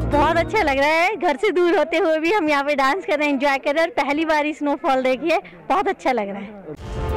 बहुत अच्छा लग रहा है, घर से दूर होते हुए भी हम यहाँ पे डांस कर रहे हैं, एंजॉय कर रहे हैं और पहली बार स्नोफॉल देखिए, बहुत अच्छा लग रहा है।